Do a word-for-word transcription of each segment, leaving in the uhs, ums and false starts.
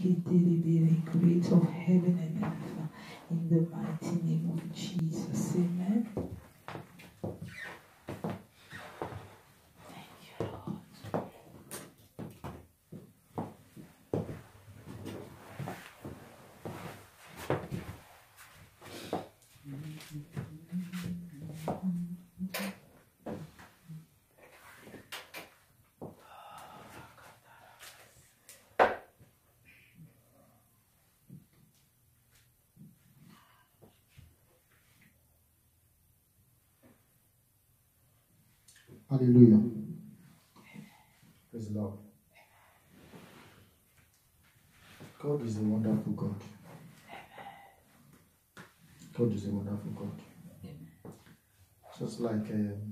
creator of heaven and earth, in the mighty name of Jesus. Amen. Thank you, Lord. Hallelujah. Praise the Lord. God is a wonderful God. God is a wonderful God. Just like um,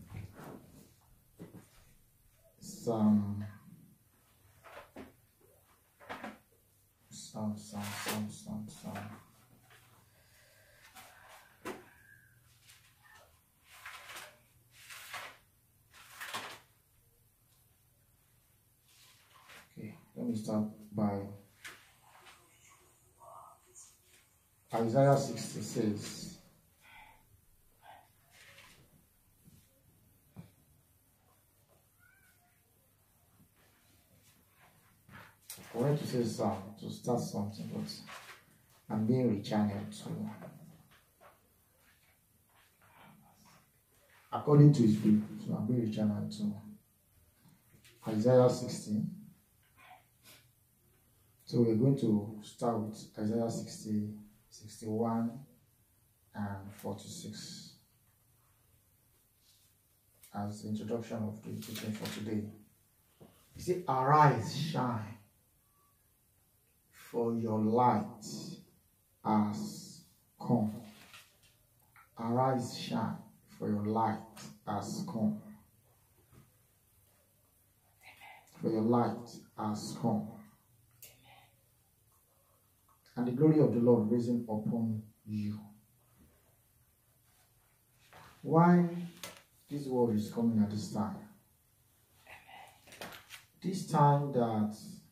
Psalm, Psalm, Psalm, Psalm, Psalm, Psalm. Okay, let me start by Isaiah sixty-six. I wanted to say Psalm to start something, but I'm being rechanneled to according to his will, so I'm being rechanneled to Isaiah sixty. So we're going to start with Isaiah sixty, sixty-one, and forty-six as the introduction of the teaching for today. You see, arise, shine, for your light has come. Arise, shine, for your light has come. For your light has come. And the glory of the Lord risen upon you. Why this word is coming at this time? This time that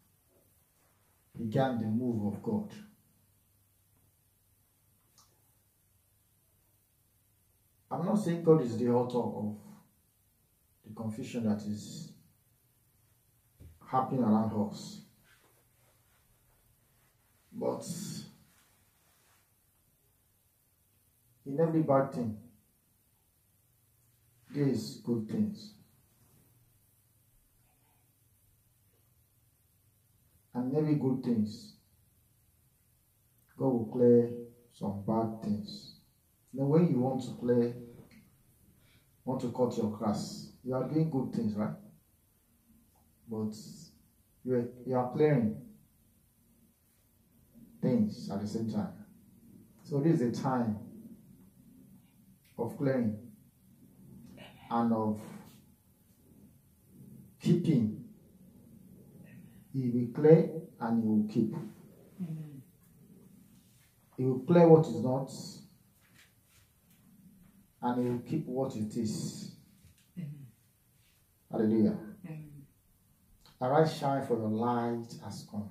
began the move of God. I'm not saying God is the author of the confusion that is happening around us. But in every bad thing, there is good things. And in every good things, God will clear some bad things. You know, when you want to clear, want to cut your grass, you are doing good things, right? But you are, you are clearing things at the same time. So this is a time of clearing and of keeping. He will clear and he will keep. Amen. He will clear what is not and he will keep what it is. Amen. Hallelujah. Amen. Arise, shine, for your light has come.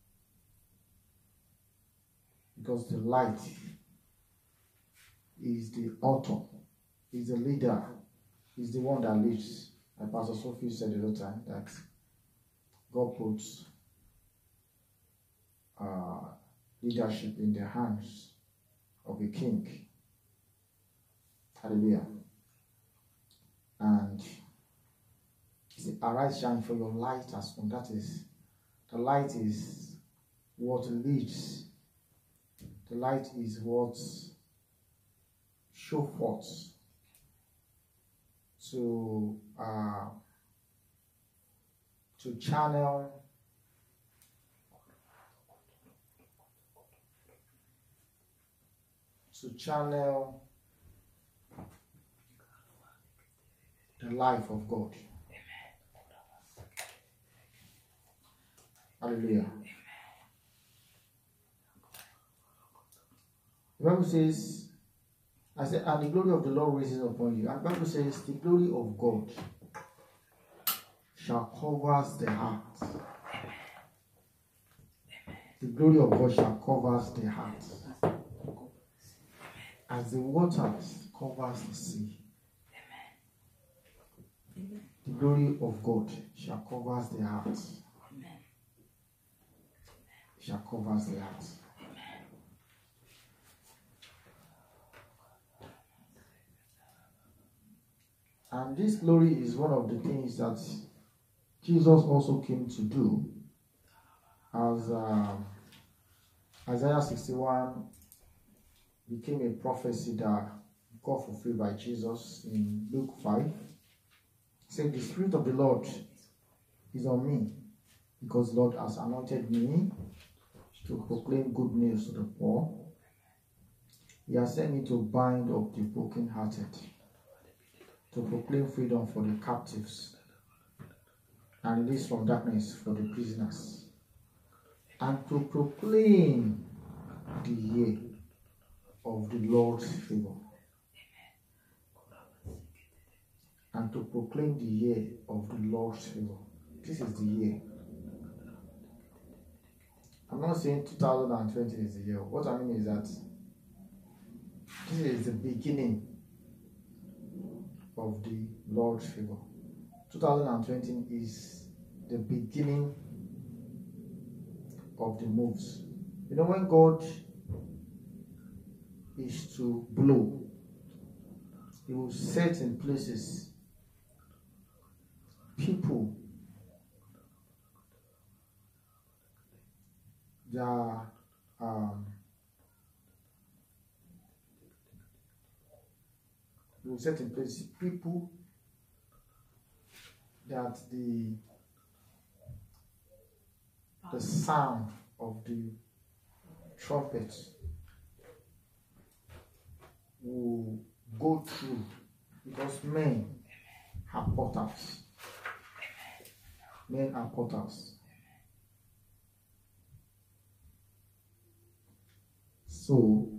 Because the light is the author, is the leader, is the one that leads. Like Pastor Sophie said the other time, that God puts uh, leadership in the hands of a king. Hallelujah. And he said, arise, shine, for your light has come. That is, the light is what leads. The light is what show forth to uh, to channel to channel the life of God. Hallelujah. The Bible says, I said, and the glory of the Lord rises upon you. And the Bible says, the glory of God shall cover the heart. The glory of God shall cover the heart. As the waters covers the sea. The glory of God shall cover the heart. Shall cover the heart. And this glory is one of the things that Jesus also came to do, as uh, Isaiah sixty-one became a prophecy that got fulfilled by Jesus in Luke five. He said, the Spirit of the Lord is on me, because the Lord has anointed me to proclaim good news to the poor. He has sent me to bind up the brokenhearted, to proclaim freedom for the captives, and release from darkness for the prisoners, and to proclaim the year of the Lord's favor. And to proclaim the year of the Lord's favor. This is the year. I'm not saying two thousand twenty is the year. What I mean is that this is the beginning of the Lord's favor. two thousand twenty is the beginning of the moves. You know, when God is to blow, He will set in places people that are um, He will set in place people that the the sound of the trumpet will go through, because men are portals. Men are portals. So,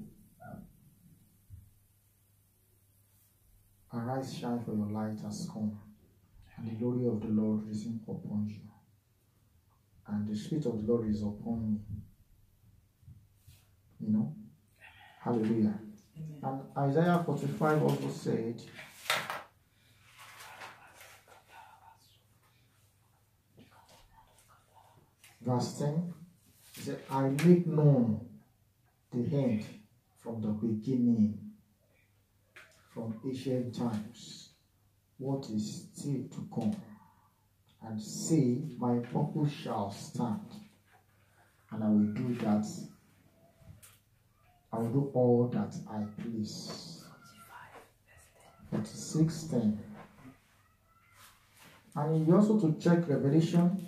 arise, shine, for your light has come, and the glory of the Lord is upon you. And the Spirit of the Lord is upon me. You know? Hallelujah. Amen. And Isaiah forty-five also said, verse ten, he said, I make known the end from the beginning, from ancient times, what is still to come, and say, my purpose shall stand, and I will do that. I will do all that I please. forty-six ten. And you also to check Revelation.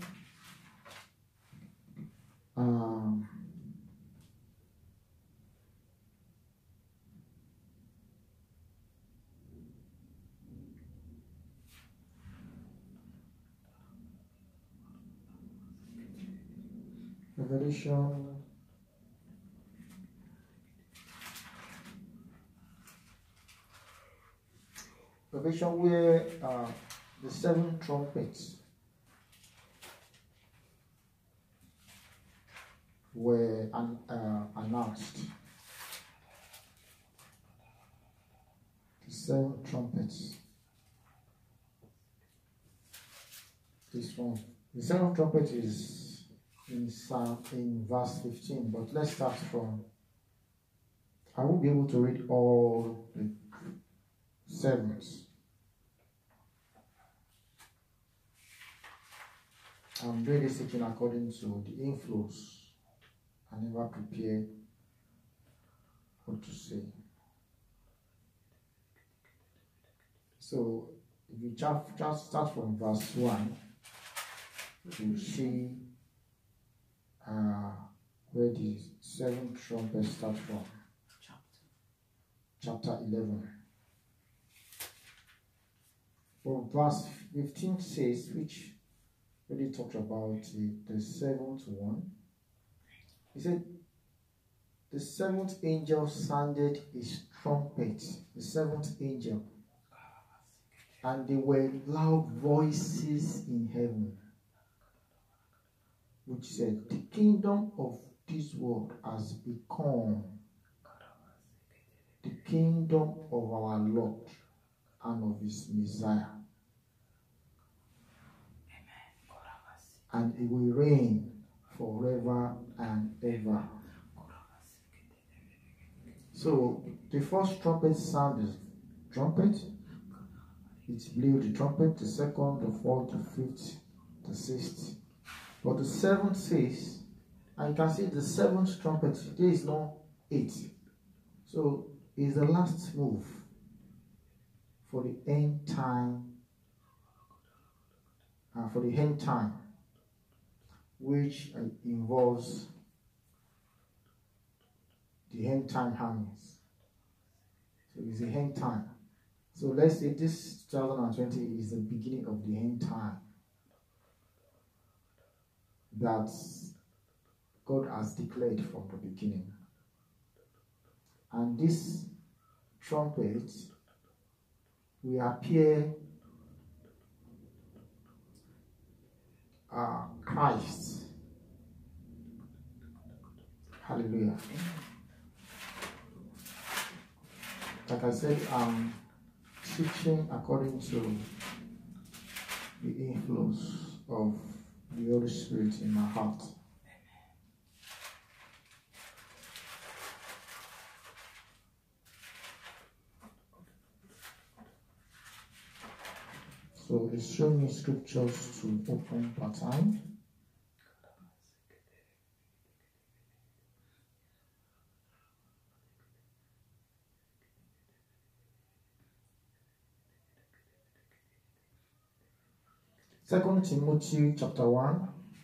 Um, Revelation Revelation where uh, the seven trumpets were un, uh, announced. The seven trumpets. This one. The seventh trumpet is in Psalm in verse fifteen, but let's start from. I won't be able to read all the sevens. I'm really seeking according to the inflows. I never prepare what to say. So if you just, just start from verse one, you see uh, where the seven trumpets start from. Chapter eleven. From verse fifteen says, which really talks about the, the seventh one. He said, the seventh angel sounded his trumpet, the seventh angel, and there were loud voices in heaven, which said, the kingdom of this world has become the kingdom of our Lord and of his Messiah. And it will reign forever and ever. So the first trumpet sound is trumpet. It blew the trumpet, the second, the fourth, the fifth, the sixth. But the seventh says, and you can see the seventh trumpet, there is no eight. So it's the last move for the end time, uh, for the end time, which uh, involves the end time harmonies. So it's the end time. So let's say this two thousand twenty is the beginning of the end time that God has declared from the beginning. And this trumpet will appear uh, Christ. Hallelujah. Like I said, I'm teaching according to the influence of the Holy Spirit in my heart. So it's showing me scriptures to open per time. Second Timothy chapter one.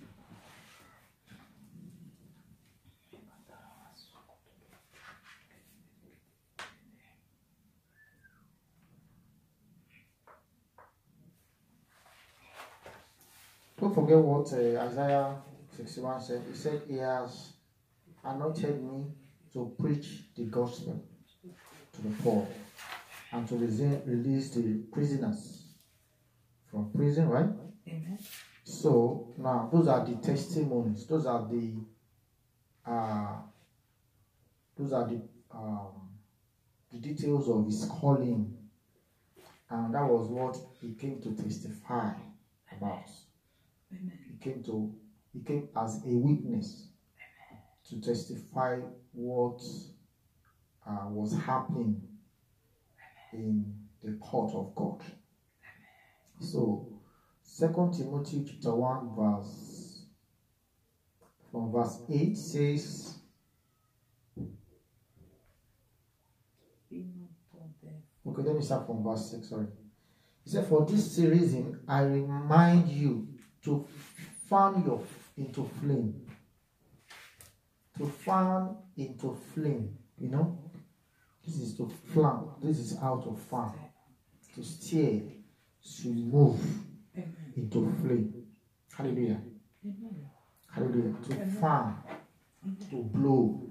Don't forget what uh, Isaiah sixty-one said. He said, he has anointed me to preach the gospel to the poor and to release the prisoners from prison, right? Amen. So now those are the testimonies. Those are the uh, those are the um, the details of his calling, and that was what he came to testify about. Amen. He came to he came as a witness. Amen. To testify what uh, was happening in the court of God. Amen. So Second Timothy chapter one verse from verse eight says, okay, let me start from verse six, sorry. He said, for this reason I remind you to fan your into flame. To fan into flame, you know? This is to flan, this is how to fan. To steer, to move into flame. Hallelujah. Amen. Hallelujah. To fan, to blow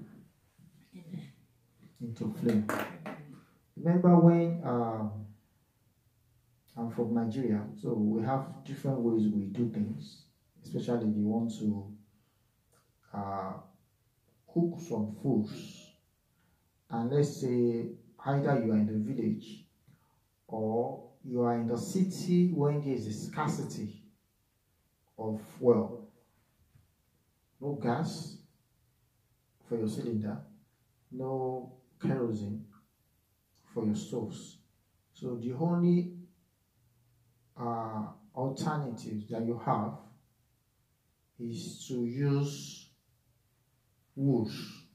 into flame. Remember when um, I'm from Nigeria, so we have different ways we do things, especially if you want to uh, cook some foods. And let's say either you are in the village or you are in the city when there is a scarcity of fuel. No gas for your cylinder, no kerosene for your stoves. So the only uh, alternative that you have is to use wood.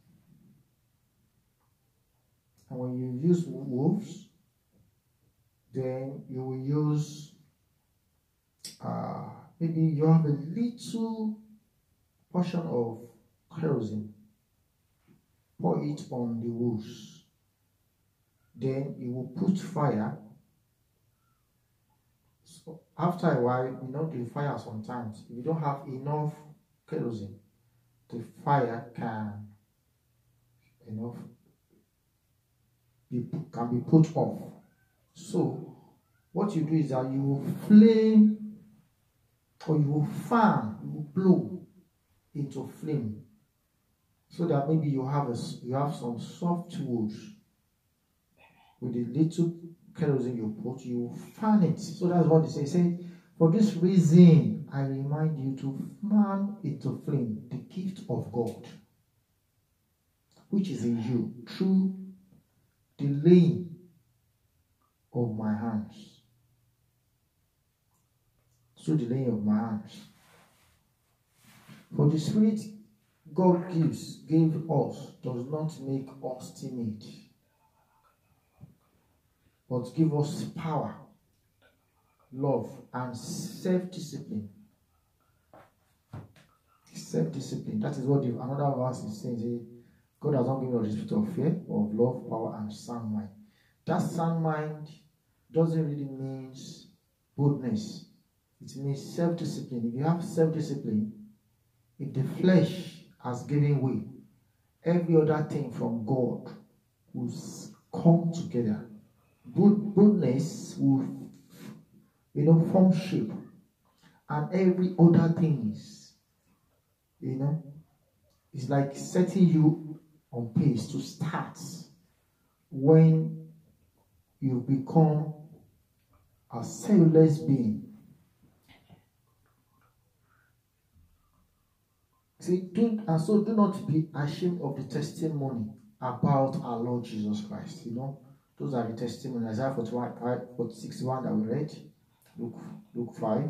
And when you use wood, then you will use, uh, maybe you have a little portion of kerosene, pour it on the wood. Then you will put fire. So after a while, you know the fire sometimes, if you don't have enough kerosene, the fire can, you know, be, can be put off. So what you do is that you will flame, or you will fan, you will blow into flame So that maybe you have a, you have some soft wood with a little kerosene you put, you fan it. So that's what they say. Say, for this reason, I remind you to fan into flame the gift of God, which is in you, through the laying of my hands. Through the laying of my hands. For the Spirit God gives, gave us, does not make us timid, but give us power, love, and self-discipline. Self-discipline. That is what the, another verse is saying. Say, God has not given us the spirit of fear, but of love, power, and sound mind. That sound mind doesn't really mean boldness. It means self-discipline. If you have self-discipline, if the flesh has given way, every other thing from God will come together. Boldness will, you know, form shape, and every other thing is, you know, it's like setting you on pace to start when you become a selfless being. See, do, and so do not be ashamed of the testimony about our Lord Jesus Christ. You know, those are the testimonies. Isaiah forty-one, sixty-one that we read, Luke, Luke five,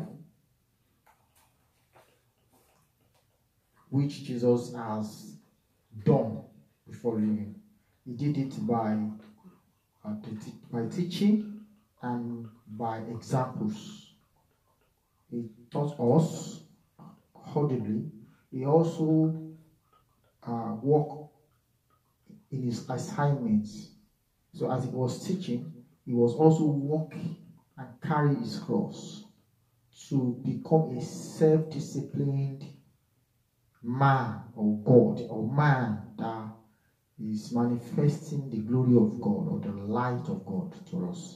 which Jesus has done before leaving. He did it by, uh, by teaching and by examples. He taught us audibly. He also uh, worked in his assignments. So as he was teaching, he was also walking and carrying his cross to become a self-disciplined man of God, or man that is manifesting the glory of God or the light of God to us.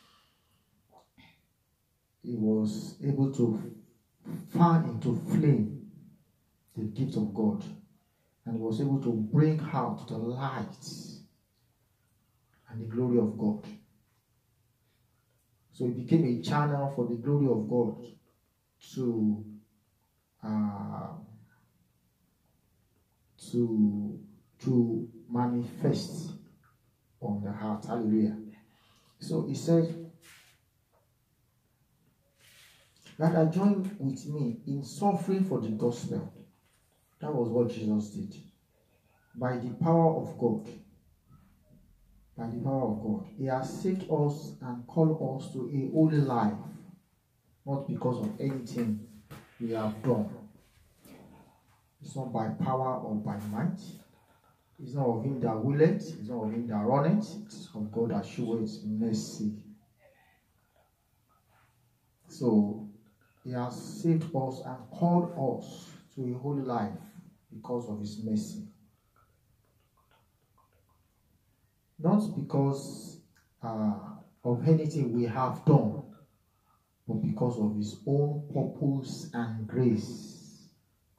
He was able to fan into flame the gift of God, and was able to bring out the light and the glory of God. So he became a channel for the glory of God to uh, to to manifest on the heart. Hallelujah. So he said that I join with me in suffering for the gospel. That was what Jesus did. By the power of God. By the power of God. He has saved us and called us to a holy life. Not because of anything we have done. It's not by power or by might. It's not of him that willeth. It's not of him that runneth. It's of God that showeth mercy. So, he has saved us and called us to a holy life because of his mercy. Not because uh, of anything we have done, but because of his own purpose and grace.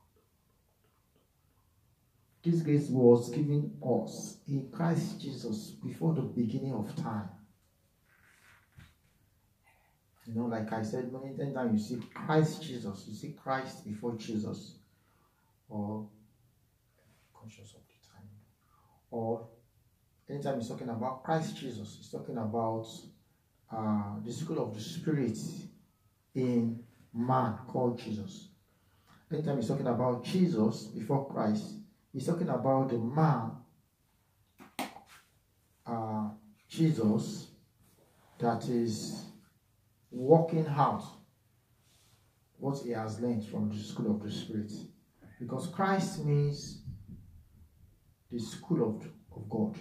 This grace was given us in Christ Jesus before the beginning of time. You know, like I said, many times you see Christ Jesus, you see Christ before Jesus, or conscious of the time, or anytime he's talking about Christ Jesus, he's talking about uh, the school of the Spirit in man called Jesus. Anytime he's talking about Jesus before Christ, he's talking about the man, uh, Jesus, that is working out what he has learned from the school of the Spirit. Because Christ means the school of, of God.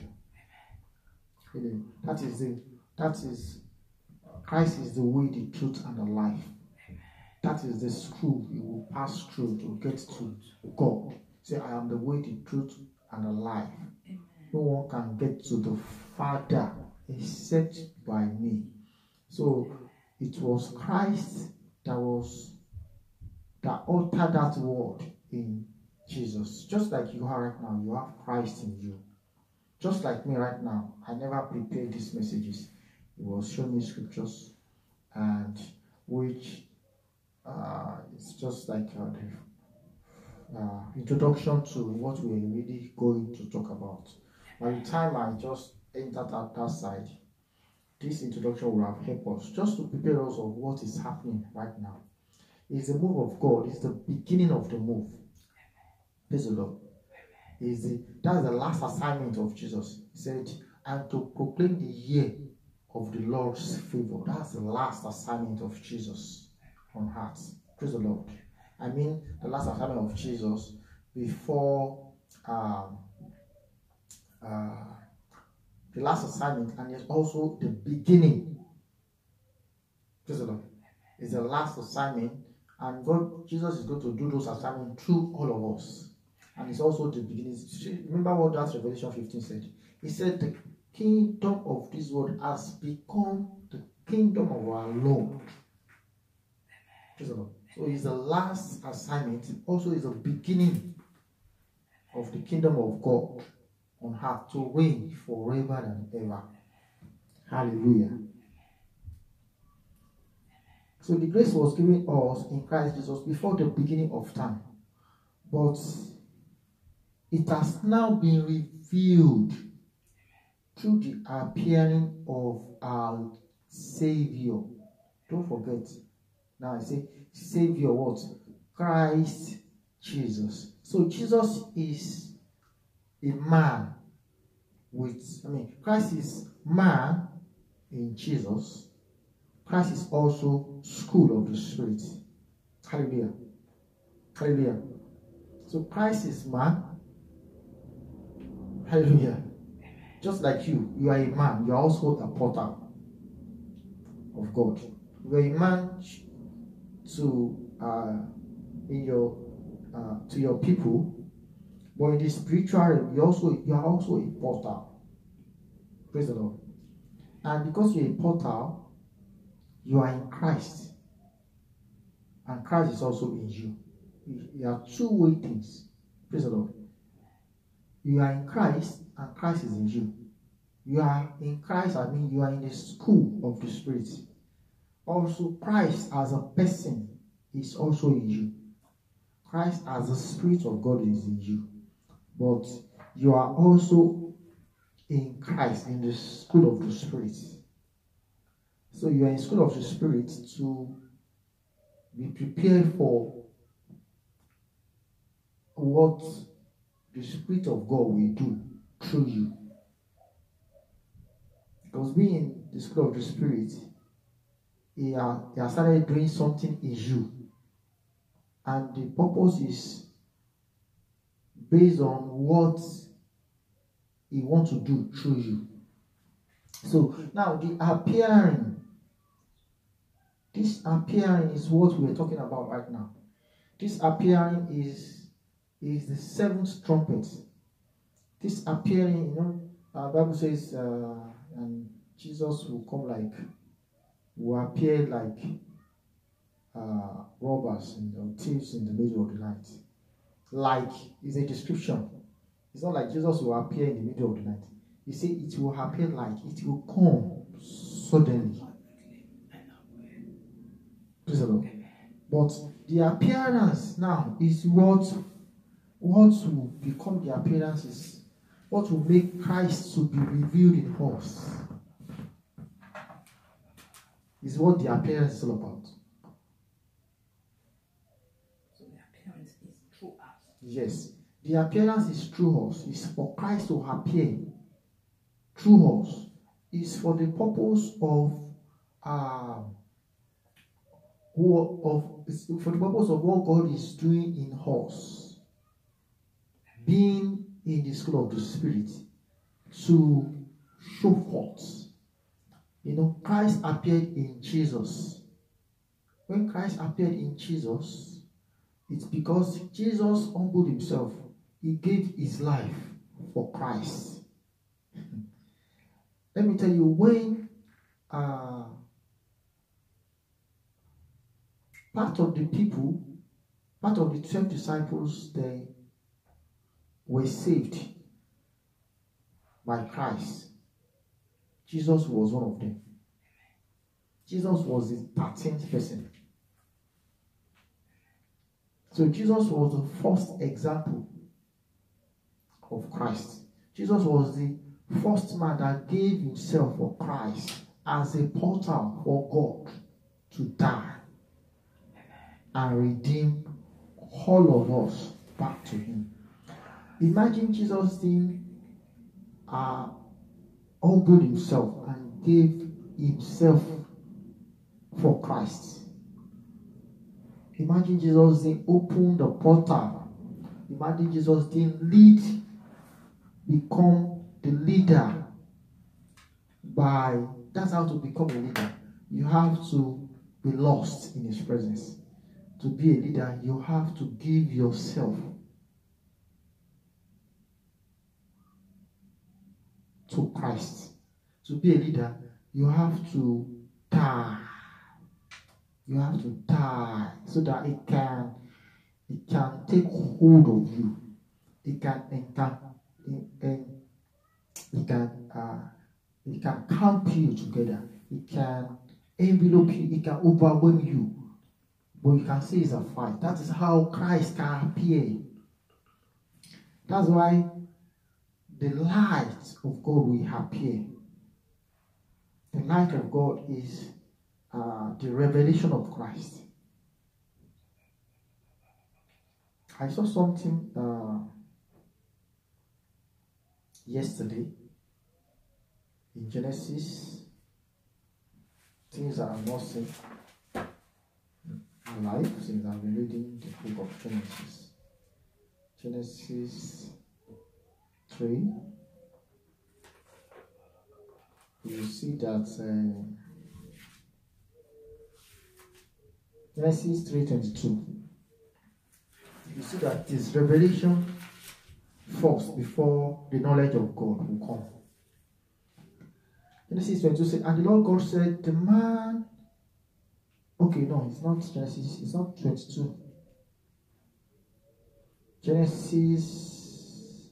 That is the that is Christ is the way, the truth, and the life. That is the school you will pass through to get to God. Say, I am the way, the truth, and the life. Amen. No one can get to the Father except by me. So it was Christ that was that uttered that word in Jesus. Just like you are right now, you have Christ in you. Just like me right now, I never prepared these messages. It was showing me scriptures, and which uh, it's just like uh, the uh, introduction to what we're really going to talk about. By the time I just entered that, that side, this introduction will have helped us just to prepare us of what is happening right now. It's the move of God. It's the beginning of the move. Praise the Lord. Is the that's the last assignment of Jesus. He said, and to proclaim the year of the Lord's favor. That's the last assignment of Jesus on earth. Praise the Lord. I mean, the last assignment of Jesus before um, uh, the last assignment, and it's also the beginning. Praise the Lord. It's the last assignment, and God, Jesus is going to do those assignments through all of us. And it's also the beginning. Remember what that Revelation fifteen said? He said, the kingdom of this world has become the kingdom of our Lord. Praise the Lord. So it's the last assignment. Also is the beginning of the kingdom of God on earth to reign forever and ever. Hallelujah. So the grace was given us in Christ Jesus before the beginning of time. But it has now been revealed through the appearing of our Savior. Don't forget. Now I say Savior what? Christ Jesus. So Jesus is a man with, I mean, Christ is man in Jesus. Christ is also school of the Spirit. Hallelujah. Hallelujah. So Christ is man. Hallelujah. Just like you, you are a man, you are also a porter of God. You are a man to uh, in your uh, to your people, but in the spiritual realm, you also you are also a porter. Praise the Lord. And because you're a porter, you are in Christ, and Christ is also in you. You are two-way things. Praise the Lord. You are in Christ, and Christ is in you. You are in Christ, I mean, you are in the school of the Spirit. Also, Christ as a person is also in you. Christ as the Spirit of God is in you. But you are also in Christ, in the school of the Spirit. So you are in school of the Spirit to be prepared for what the Spirit of God will do through you. Because being in the school of the Spirit, he has, he has started doing something in you. And the purpose is based on what he wants to do through you. So now the appearing, this appearing is what we're talking about right now. This appearing is, is the seventh trumpet. This appearing, you know, our Bible says, uh, and Jesus will come like, will appear like uh, robbers and or thieves in the middle of the night. Like is a description. It's not like Jesus will appear in the middle of the night. He said it will appear like it will come suddenly. Praise the Lord. But the appearance now is what what will become the appearances. What will make Christ to be revealed in us is what the appearance is all about. So the appearance is through us. Yes. The appearance is through us. It's for Christ to appear through us. It's for the purpose of uh, who of it's for the purpose of what God is doing in us. Being in the school of the Spirit to show forth. You know, Christ appeared in Jesus. When Christ appeared in Jesus, it's because Jesus humbled himself. He gave his life for Christ. Let me tell you, when uh, part of the people, part of the twelve disciples, they were saved by Christ, Jesus was one of them. Jesus was the thirteenth person. So Jesus was the first example of Christ. Jesus was the first man that gave himself for Christ as a portal for God to die and redeem all of us back to him. Imagine Jesus being uh, humbled himself and gave himself for Christ. Imagine Jesus didn't open the portal. Imagine Jesus didn't lead, become the leader by, that's how to become a leader. You have to be lost in his presence. To be a leader, you have to give yourself to Christ. To be a leader, you have to die. You have to die so that it can it can take hold of you. It can it can it, it can uh, it can camp you together. It can envelope you. It can overwhelm you. But you can see it's a fight. That is how Christ can appear. That's why the light of God will appear. The light of God is uh, the revelation of Christ. I saw something uh, yesterday in Genesis. Things I have not seen in life since I've been reading the book of Genesis. Genesis three. You see that uh, Genesis three twenty-two. You see that this revelation first before the knowledge of God will come. Genesis twenty-two says, and the Lord God said, the man. Okay, no, it's not Genesis, it's not twenty-two. Genesis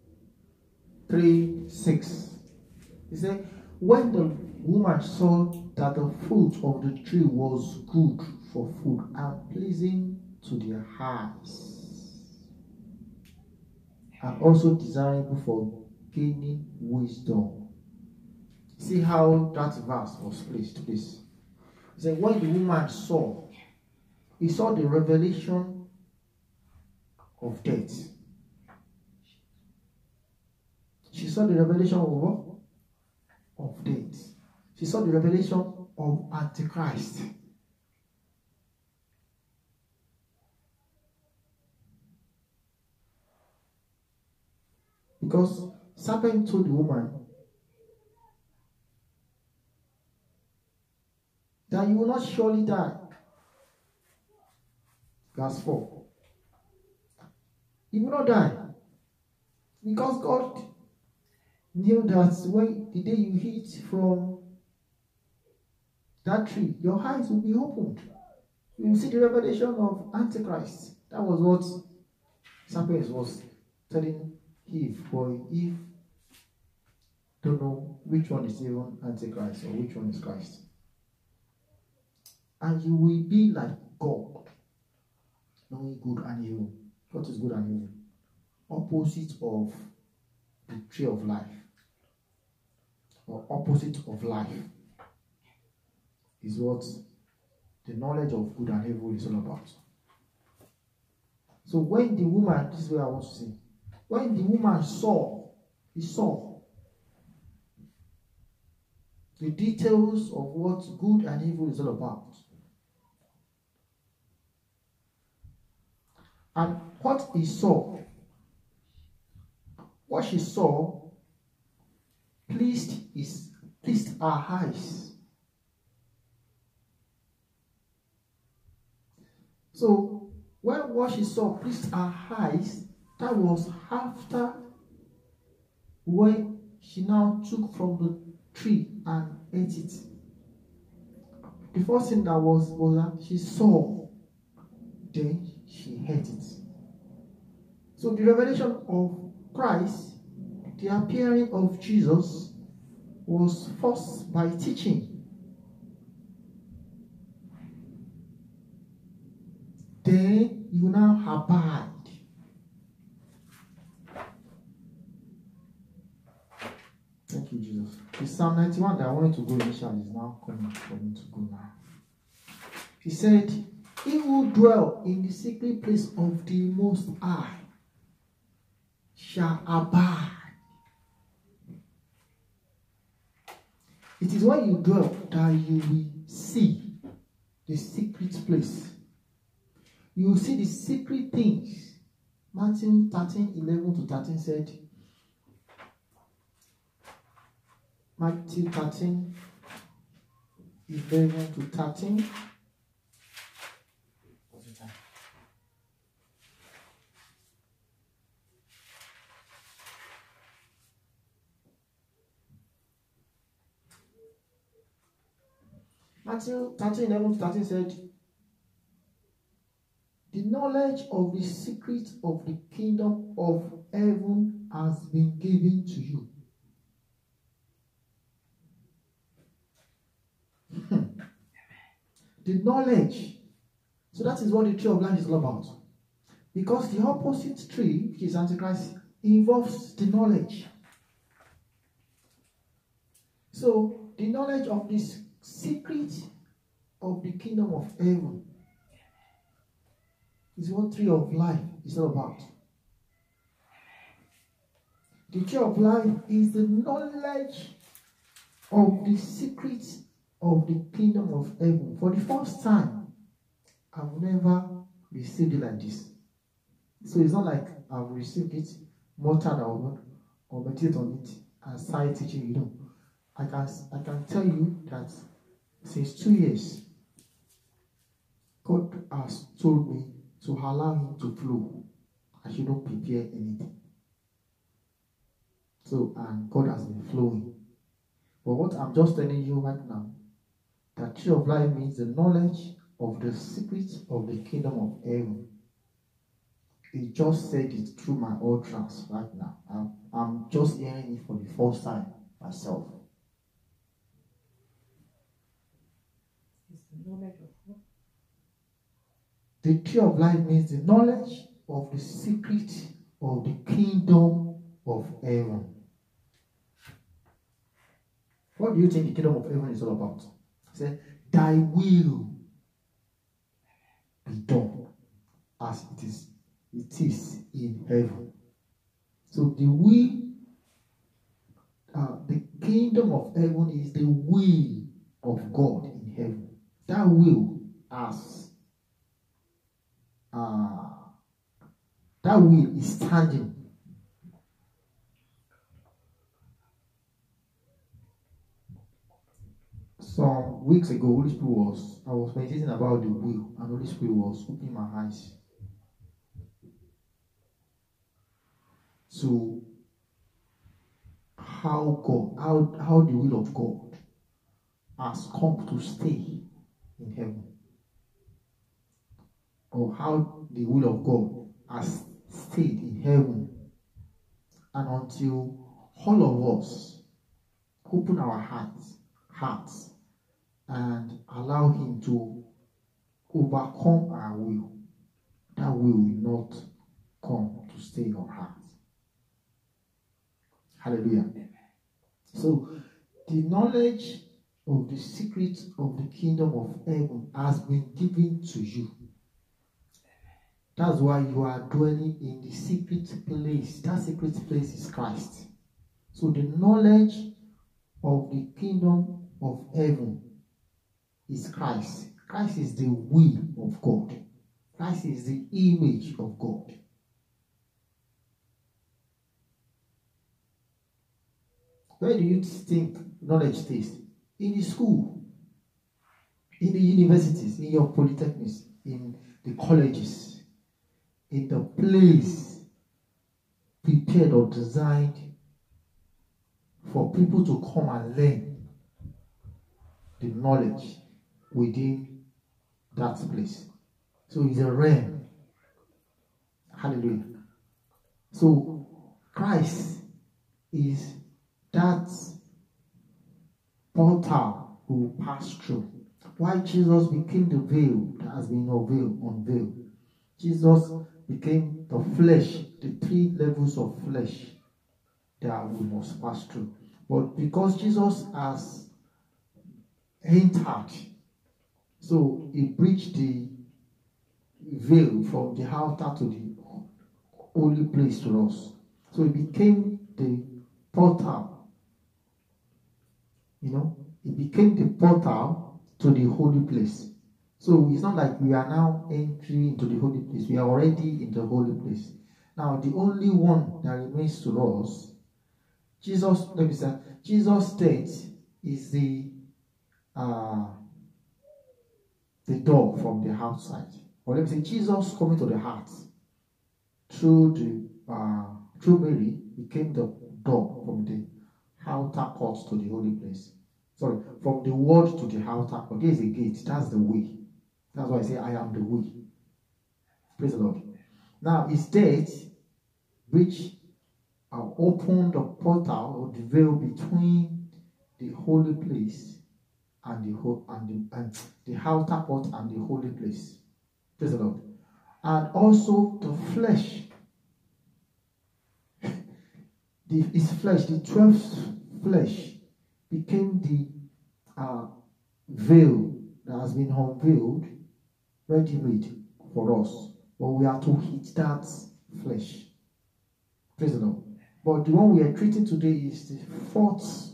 three six. He said, when the woman saw that the fruit of the tree was good for food and pleasing to their eyes, and also desirable for gaining wisdom. See how that verse was placed, please. He said, when the woman saw, he saw the revelation of death. She saw the revelation of what? Of death. She saw the revelation of Antichrist. Because serpent told the woman that you will not surely die. Verse four. You will not die. Because God knew that when the day you eat from that tree, your eyes will be opened. You will see the revelation of Antichrist. That was what serpent was telling Eve. For Eve don't know which one is even Antichrist or which one is Christ. And you will be like God, knowing good and evil. What is good and evil? Opposite of the tree of life, or opposite of life, is what the knowledge of good and evil is all about. So when the woman, this is what I want to say, when the woman saw, he saw the details of what good and evil is all about. And what he saw, what she saw, pleased his, pleased her eyes. So when what she saw pleased her eyes, that was after when she now took from the tree and ate it. The first thing that was was that she saw, then she ate it. So the revelation of Christ, the appearing of Jesus, was first by teaching. Then you now abide. Thank you, Jesus. The Psalm ninety-one that I wanted to go initially is now coming for me to go now. He said, he who dwell in the secret place of the Most High shall abide. It is when you dwell that you will see the secret place. You will see the secret things. Matthew thirteen, eleven to thirteen said, Matthew thirteen, eleven to thirteen. What's the time? Matthew thirteen, eleven to thirteen said, the knowledge of the secret of the kingdom of heaven has been given to you. The knowledge. So that is what the tree of life is all about. Because the opposite tree, which is Antichrist, involves the knowledge. So the knowledge of this secret of the kingdom of heaven is what tree of life is all about. The tree of life is the knowledge of the secret of the kingdom of heaven. For the first time, I've never received it like this. So it's not like I've received it more time or, or meditate on it and start teaching you. Know, I can I can tell you that since two years, God has told me to allow him to flow. I should not prepare anything. So, and God has been flowing. But what I'm just telling you right now, that tree of life means the knowledge of the secrets of the kingdom of heaven. He just said it through my utterance right now. I'm, I'm just hearing it for the first time myself. It's the knowledge of what? The tree of life means the knowledge of the secret of the kingdom of heaven. What do you think the kingdom of heaven is all about? He said, thy will be done as it is, it is in heaven. So the will, uh, the kingdom of heaven is the will of God in heaven. That will as uh, that will is standing. Some weeks ago, Holy Spirit was, I was meditating about the will, and Holy Spirit was opening my eyes to how God, how, how the will of God has come to stay in heaven. Or how the will of God has stayed in heaven. And until all of us open our hearts, hearts, and allow him to overcome our will, that will will not come to stay in our hearts. Hallelujah. So the knowledge of the secret of the kingdom of heaven has been given to you. That's why you are dwelling in the secret place. That secret place is Christ. So the knowledge of the kingdom of heaven is Christ. Christ is the will of God. Christ is the image of God. Where do you think knowledge stays? In the school, in the universities, in your polytechnics, in the colleges, in the place prepared or designed for people to come and learn the knowledge within that place. So it's a realm. Hallelujah. So Christ is that portal who passed through. Why Jesus became the veil that has been unveiled, unveiled. Jesus became the flesh, the three levels of flesh that we must pass through. But because Jesus has entered, so he breached the veil from the altar to the holy place to us. So he became the portal. You know, he became the portal to the holy place. So it's not like we are now entering into the holy place. We are already in the holy place. Now, the only one that remains to us, Jesus, let me say, Jesus' state is the uh, the door from the outside. Or let me say, Jesus coming to the heart through the uh, through Mary became the door from the outer court to the holy place. Sorry, from the word to the outer court. There is a gate. That's the way. That's why I say I am the way. Praise the Lord. Now his death, which uh, opened the portal or the veil between the holy place and the whole and the and the outer court and the holy place. Praise the Lord. And also the flesh. the his flesh, the twelfth flesh, became the uh, veil that has been unveiled, ready-made for us. But we are to hit that flesh. Praise the Lord. But the one we are treating today is the fourth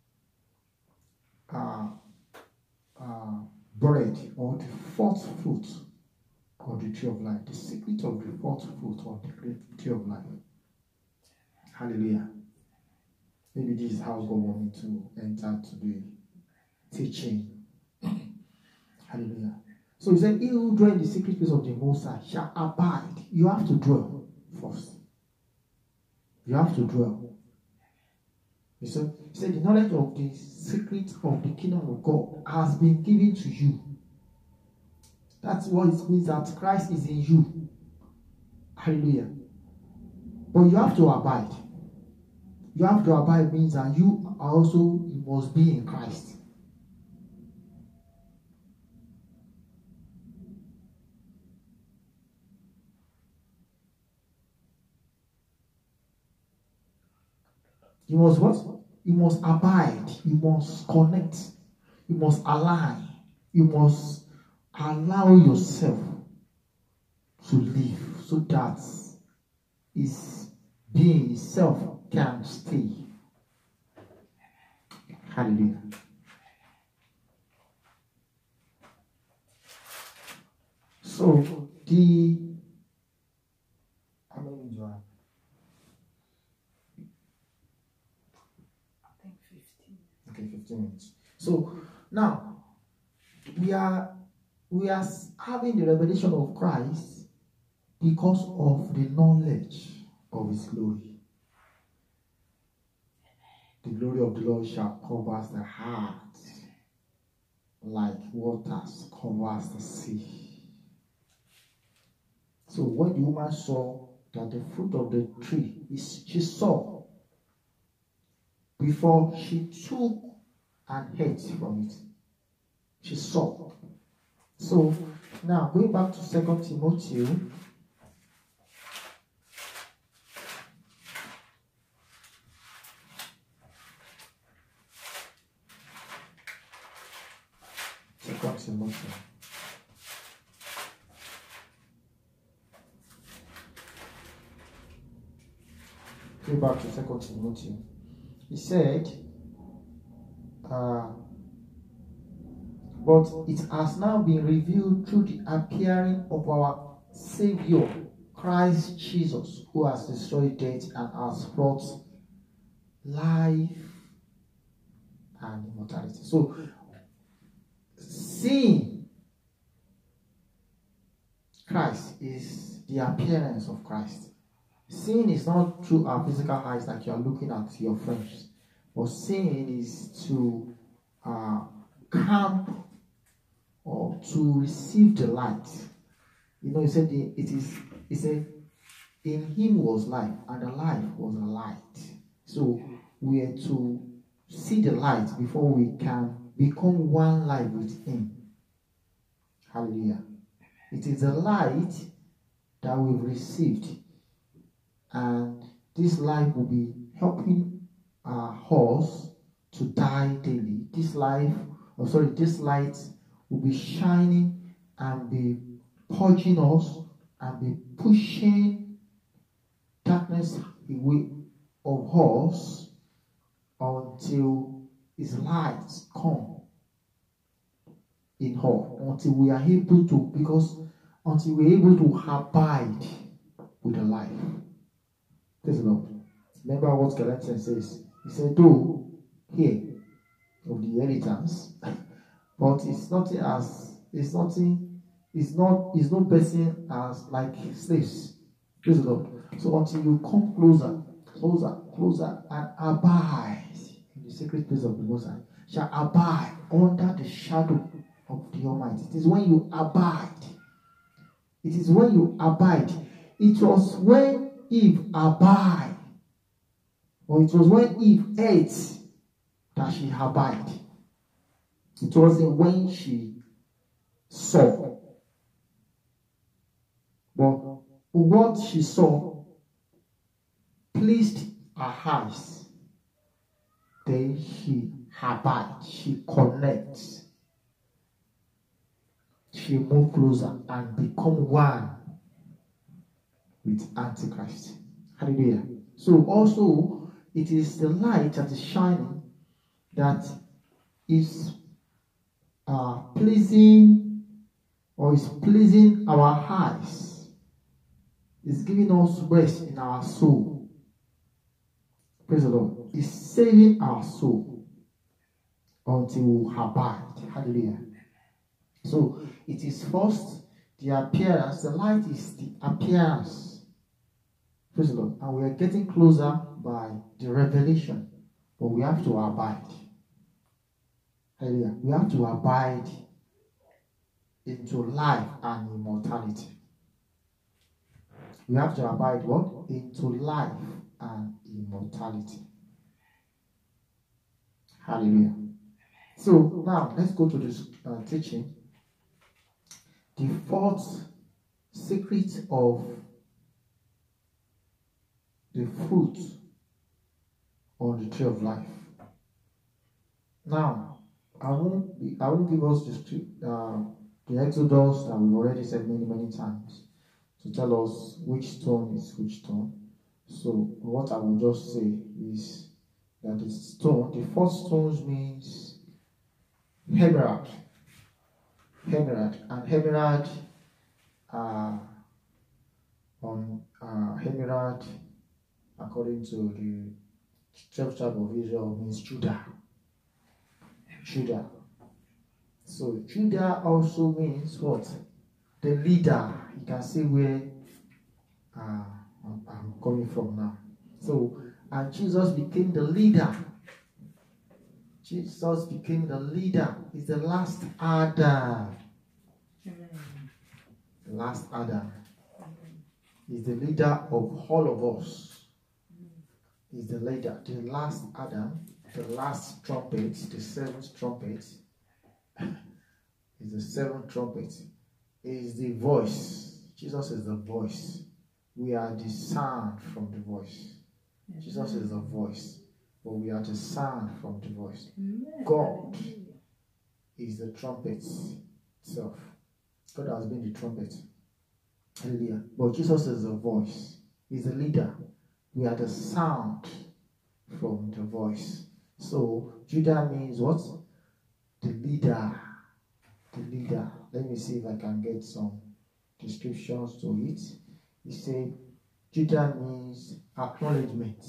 uh, uh, bread or the fourth fruit of the tree of life. The secret of the fourth fruit of the tree of life. Hallelujah. Maybe this is how God wants me to enter to the teaching. Hallelujah. So he said, he who dwell in the secret place of the Most High shall abide. You have to dwell first. You have to dwell. He said, he said, the knowledge of the secret of the kingdom of God has been given to you. That's what it means, that Christ is in you. Hallelujah. But you have to abide. You have to abide means that you are also, you must be in Christ. You must what? You must abide. You must connect. You must align. You must allow yourself to live so that his being itself can stay. Hallelujah. So the how many do I have? I think fifteen. Okay, fifteen minutes. So now we are we are having the revelation of Christ because of the knowledge of his glory. The glory of the Lord shall cover the heart like waters covers the sea. So when the woman saw that the fruit of the tree is, she saw before she took and ate from it. She saw. So now going back to Second Timothy. Second Timothy. Go back to Second Timothy. He said, uh, but it has now been revealed through the appearing of our Savior, Christ Jesus, who has destroyed death and has brought life and immortality. So, seeing Christ is the appearance of Christ. Seeing is not through our physical eyes like you are looking at your friends, but seeing is to uh, camp or to receive the light. You know, he said it is. He said In him was life, and the life was a light. So we are to see the light before we can become one life with him. Hallelujah. It is the light that we've received, and this life will be helping our us to die daily. This life, oh sorry, this light will be shining and be purging us and be pushing darkness away of us until his light come in her, until we are able to, because until we're able to abide with the life. Praise the Lord. Remember what Galatians says. He said, though here of the inheritance, but it's nothing as it's nothing, it's not it's not person as like slaves. Praise the Lord. So until you come closer, closer, closer, and abide in the secret place of the Most High, shall abide under the shadow of the Almighty. It is when you abide. It is when you abide. It was when Eve abide, or it was when Eve ate that she abide. It wasn't when she saw. But what she saw pleased her eyes. Then she abides, she connects. She moves closer and become one with Antichrist. Hallelujah. So also, it is the light that is shining that is uh, pleasing or is pleasing our eyes. It's giving us rest in our soul. Praise the Lord. It's saving our soul until we abide. Hallelujah. So it is first the appearance. The light is the appearance. Praise the Lord. And we are getting closer by the revelation. But we have to abide. Hallelujah. We have to abide into life and immortality. We have to abide what? Into life and immortality. Hallelujah. So now let's go to this uh, teaching. The fourth secret of the fruit on the tree of life. Now, I won't be, I won't give us the uh, the Exodus that we've already said many many times to tell us which stone is which stone. So what I will just say is that the stone, the fourth stone means emerald. Emerald and emerald uh, on uh, emerald, according to the twelve tribe of Israel, means Judah. Judah. So Judah also means what? The leader. You can see where uh, I'm coming from now. So, and Jesus became the leader. Jesus became the leader. He's the last Adam. The last Adam. He's the leader of all of us. He's the leader. The last Adam, the last trumpet, the seventh trumpet, is the seventh trumpet. Is the voice. Jesus is the voice. We are the sound from the voice. Jesus is the voice, but we are the sound from the voice. God is the trumpet itself. God has been the trumpet. Hallelujah. But Jesus is the voice. He's the leader. We are the sound from the voice. So Judah means what? The leader. The leader. Let me see if I can get some descriptions to it. He said Judah means acknowledgement,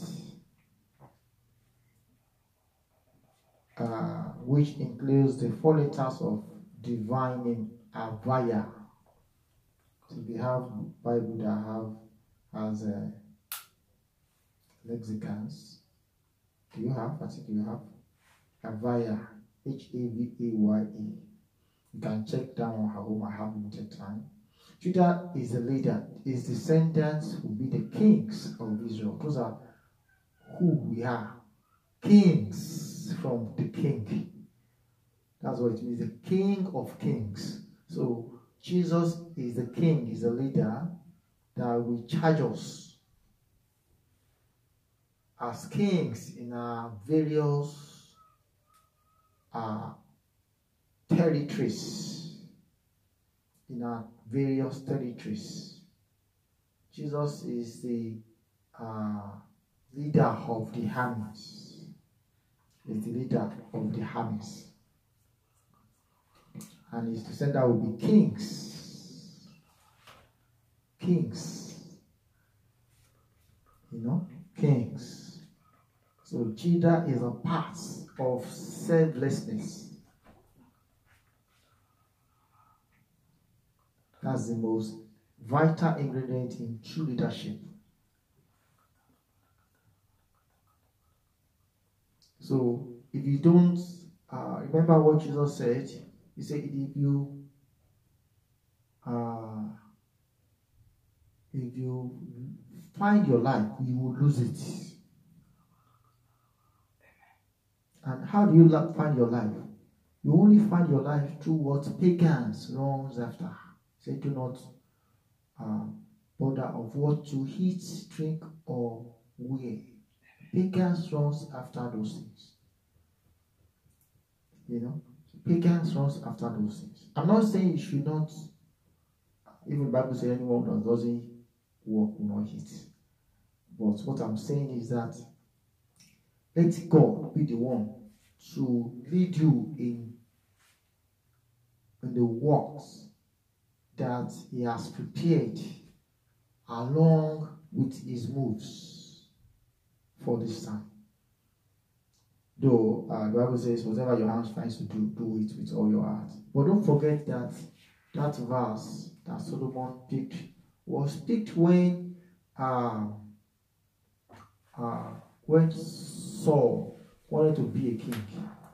uh, which includes the four letters of divine name Avaya. So we have Bible that have as a lexicons. Do you have? I think you have Avaya, H A V A Y A. You can check down on home. I have limited time. Judah is the leader. His descendants will be the kings of Israel. Those are who we are. Kings from the king. That's what it means. The king of kings. So Jesus is the king, is the leader that will charge us as kings in our various uh, territories. In our various territories. Jesus is the uh, leader of the armies. Is the leader of the armies. And his descendants will be kings. Kings. You know? Kings. So Judah is a part of selflessness. That's the most vital ingredient in true leadership. So if you don't uh, remember what Jesus said, he said if you uh, if you find your life, you will lose it. And how do you find your life? You only find your life through what pagans runs after. Say, do not uh, bother of what to eat, drink, or wear. Pagans runs after those things. You know, pagans runs after those things. I'm not saying you should not. Even the Bible says anyone that doesn't work will not eat. But what I'm saying is that let God be the one to lead you in, in the works that He has prepared along with His moves for this time. Though uh, the Bible says, whatever your hands finds to do, do it with all your heart. But don't forget that that verse that Solomon picked was picked when uh, uh, when Saul wanted to be a king.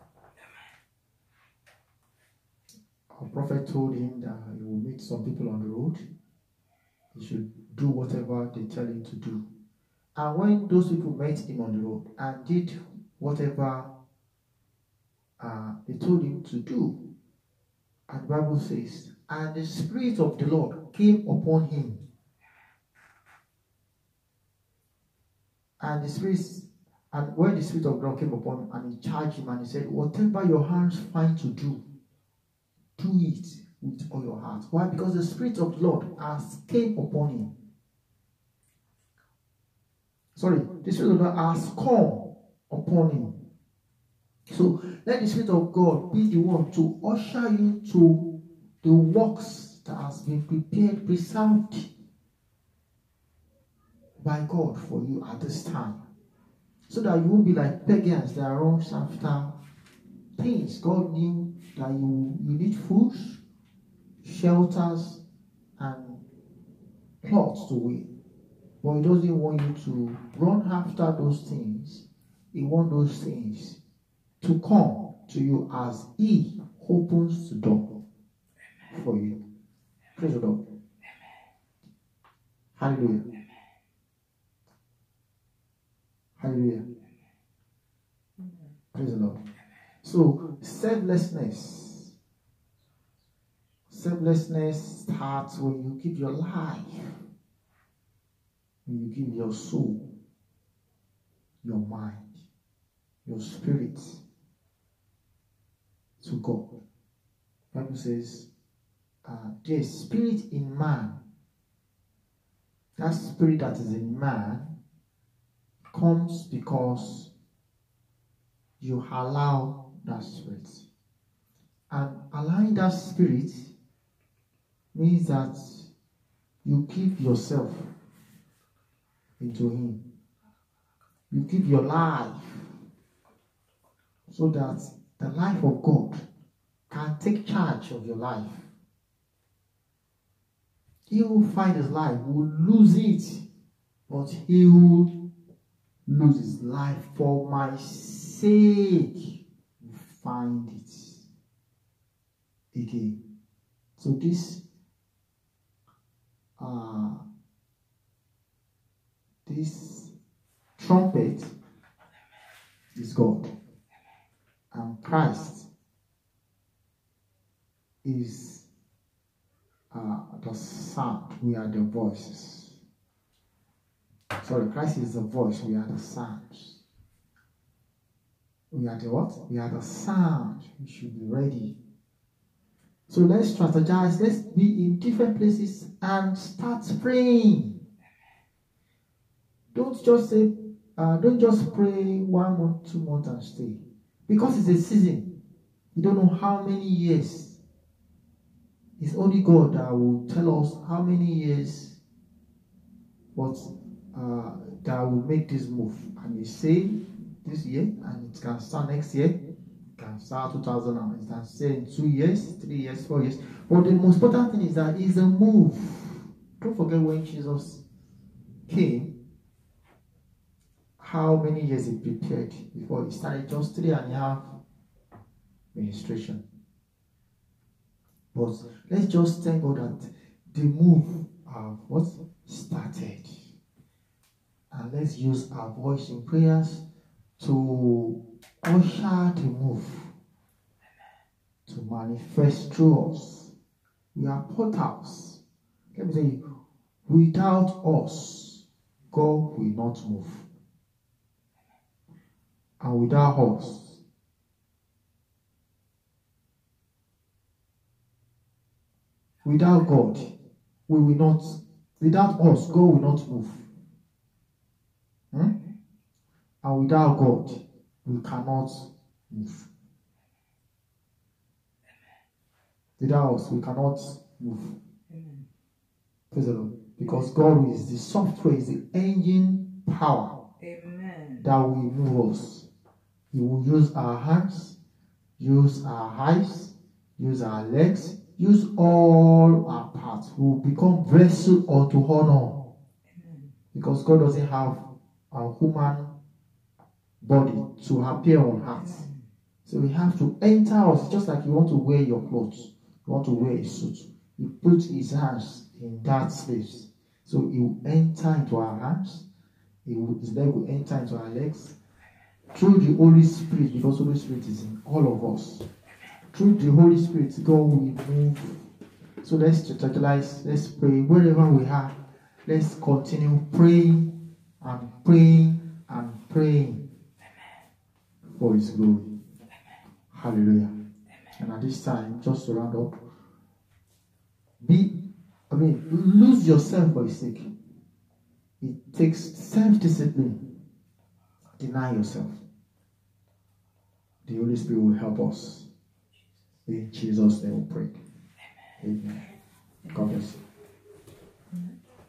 A prophet told him that he will meet some people on the road. He should do whatever they tell him to do. And when those people met him on the road and did whatever uh, they told him to do, and the Bible says, and the Spirit of the Lord came upon him. And the Spirit, and when the Spirit of God came upon him, and he charged him, and he said, whatever your hands find to do, do it with all your heart. Why? Because the Spirit of the Lord has came upon him. Sorry, the Spirit of God has come upon him. So let the Spirit of God be the one to usher you to the works that has been prepared, preserved by God for you at this time. So that you won't be like pagans that run after things. God knew that you, you need food, shelters, and clothes to wear. But He doesn't want you to run after those things. He wants those things to come to you as He opens the door for you. Praise the Lord. Hallelujah. Hallelujah. Praise the Lord. So, selflessness. Selflessness starts when you give your life, when you give your soul, your mind, your spirit to God. The Bible says, uh, there is spirit in man. That spirit that is in man comes because you allow that spirit. And allowing that spirit means that you give yourself into Him. You give your life so that the life of God can take charge of your life. He will find his life, will lose it, but he will lose his life for my sake. You find it again. So this uh, this trumpet is God, and Christ is uh, the sound. We are the voices. Sorry, Christ is the voice. We are the sounds. We are the what? We are the sound. We should be ready. So let's strategize. Let's be in different places and start praying. Don't just say, uh, don't just pray one month, two months and stay. Because it's a season. You don't know how many years. It's only God that will tell us how many years what uh, that will make this move. And He say this year, and it can start next year. It can start two thousand, and it can say in two years, three years, four years. But the most important thing is that it's a move. Don't forget when Jesus came, how many years He prepared before He started. Just three and a half ministration. But let's just thank God that the move uh, what started. And let's use our voice in prayers to usher the move to manifest through us. We are portals. Let me say, without us, God will not move. And without us, without God, we will not, without us, God will not move. Hmm? And without God, we cannot move. Without us, we cannot move. Amen. Praise the Lord. Because God is the software, is the engine power. Amen. That will move us. He will use our hands, use our eyes, use our legs, use all our parts. We will become vessel unto honor. Amen. Because God doesn't have a human body to appear on earth. So we have to enter us, just like you want to wear your clothes. You want to wear a suit. He puts his hands in that space. So he will enter into our hands. He will, his leg will enter into our legs. Through the Holy Spirit, because the Holy Spirit is in all of us. Through the Holy Spirit, God will move. So let's strategize. Let's pray wherever we are. Let's continue praying and praying and praying for His glory. Hallelujah. And at this time, just to round up, be, I mean, lose yourself for His sake. It takes self-discipline. Deny yourself. The Holy Spirit will help us. In Jesus' name we pray. Amen. God bless you.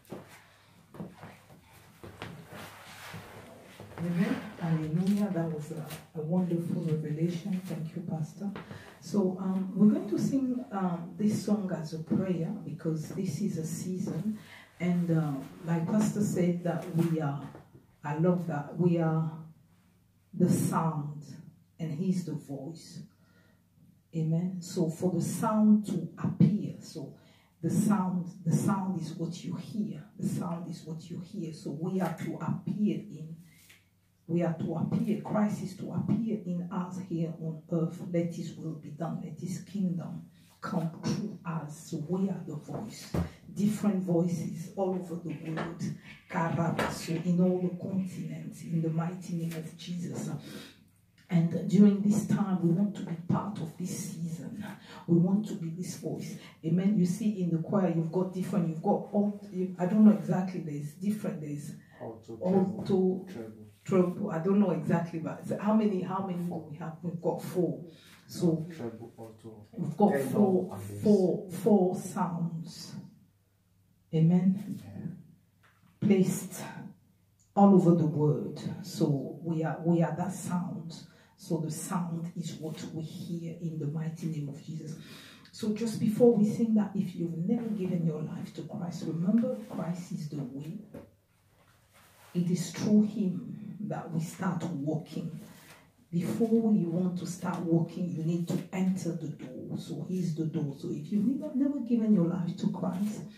Amen. Hallelujah. That was a, a wonderful revelation. Thank you, Pastor. So um, we're going to sing um, this song as a prayer because this is a season. And uh, like Pastor said, that we are, I love that, we are the sound and He's the voice. Amen. So for the sound to appear, so the sound, the sound is what you hear. The sound is what you hear. So we are to appear in, we are to appear, Christ is to appear in us here on earth. Let His will be done. Let His kingdom come through us. So we are the voice. Different voices all over the world. So in all the continents, in the mighty name of Jesus. And during this time, we want to be part of this season. We want to be this voice. Amen. You see in the choir, you've got different, you've got all, I don't know exactly, there's different, there's alto, alto treble. treble. I don't know exactly, but how many, how many do we have? We've got four. So treble, alto. We've got four, four, four sounds. Amen. Yeah. Placed all over the world. So we are, we are that sound. So the sound is what we hear in the mighty name of Jesus. So just before we sing that, if you've never given your life to Christ, remember Christ is the way. It is through Him that we start walking. Before you want to start walking, you need to enter the door. So He's the door. So if you've never, never given your life to Christ,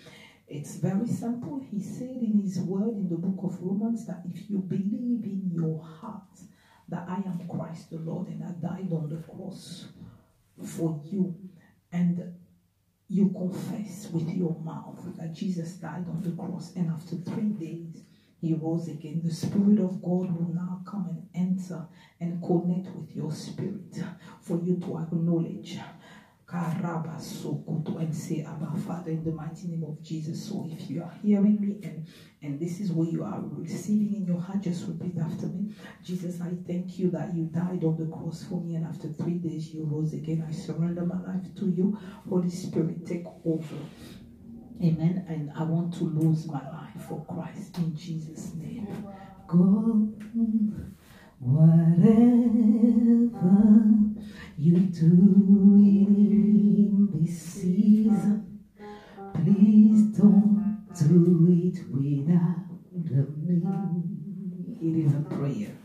It's very simple. He said in his word in the book of Romans that if you believe in your heart that I am Christ the Lord and I died on the cross for you, and you confess with your mouth that Jesus died on the cross, and after three days he rose again, the Spirit of God will now come and enter and connect with your spirit for you to acknowledge and say, Abba, Father, in the mighty name of Jesus. So if you are hearing me and, and this is what you are receiving in your heart, just repeat after me. Jesus, I thank you that you died on the cross for me, and after three days you rose again. I surrender my life to you. Holy Spirit, take over. Amen. And I want to lose my life for Christ in Jesus' name. Go, whatever you do in this season, please don't do it without me. It is a prayer.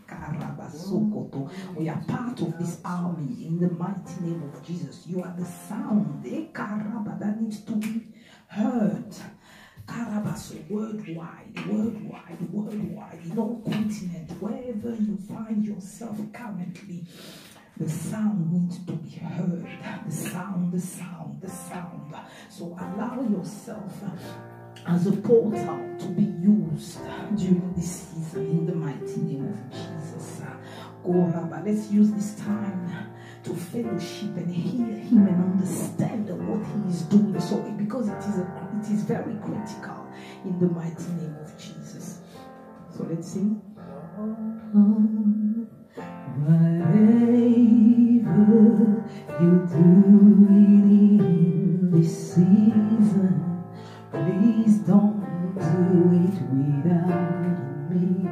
We are part of this army in the mighty name of Jesus. You are the sound that needs to be heard. Karabaso, worldwide, worldwide, worldwide, in all continents, wherever you find yourself currently, the sound needs to be heard. The sound, the sound, the sound. So allow yourself as a portal to be used during this season in the mighty name of Jesus. Koraba, let's use this time to fellowship and hear him and understand what he is doing. So because it is a, it is very critical in the mighty name of Jesus. So let's sing. Whatever you do in this season, please don't do it without me.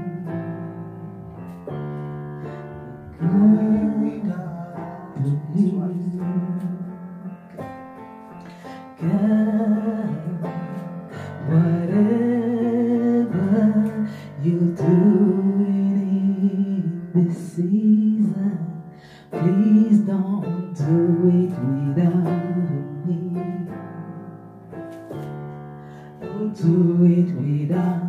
God, whatever you do in this season, please don't do it without me. Don't do it without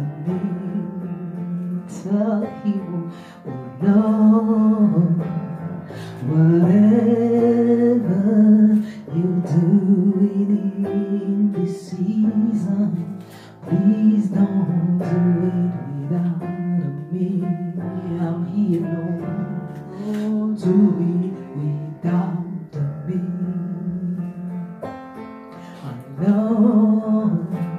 me. Tell him, oh Lord, whatever you do in this season, please don't do it without me. I'm here, Lord. Do it without me. I know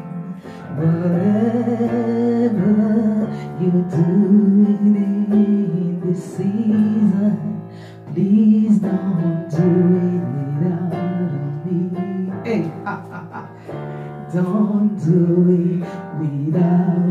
whatever you do in this season, please don't do it without me. Hey, don't do it without